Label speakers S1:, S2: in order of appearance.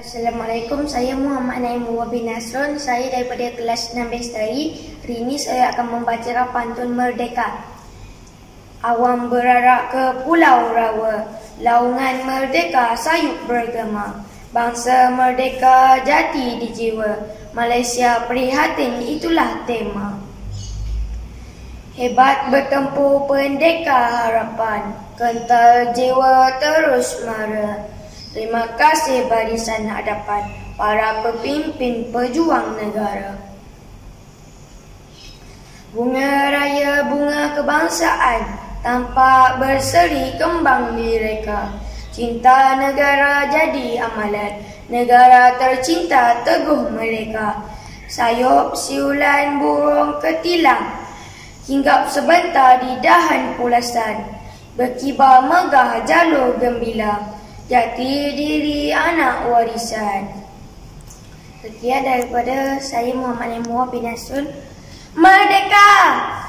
S1: Assalamualaikum, saya Muhammad Naim bin Nasrun. Saya daripada kelas 6 Bestari. Hari ini saya akan membaca pantun Merdeka. Awam berarak ke Pulau Rawa, laungan merdeka sayup bergema. Bangsa merdeka jati di jiwa, Malaysia prihatin itulah tema. Hebat bertempur pendeka harapan, kental jiwa terus mara. Terima kasih barisan hadapan para pemimpin pejuang negara. Bunga raya, bunga kebangsaan, tampak berseri kembang mereka. Cinta negara jadi amalan, negara tercinta teguh mereka. Sayup siulan burung ketilang, hinggap sebentar di dahan pulasan. Berkibar megah jalur gembira, jati diri anak warisan. Sekian daripada saya Muhammad Naim bin Nasrun. Merdeka!